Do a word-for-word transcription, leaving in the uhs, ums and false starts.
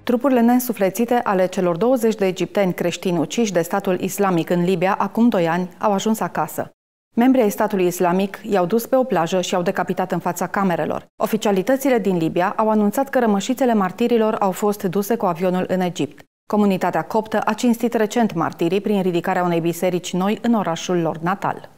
Trupurile neînsuflețite ale celor douăzeci de egipteni creștini uciși de statul islamic în Libia acum doi ani au ajuns acasă. Membrii ai statului islamic i-au dus pe o plajă și i-au decapitat în fața camerelor. Oficialitățile din Libia au anunțat că rămășițele martirilor au fost duse cu avionul în Egipt. Comunitatea coptă a cinstit recent martirii prin ridicarea unei biserici noi în orașul lor natal.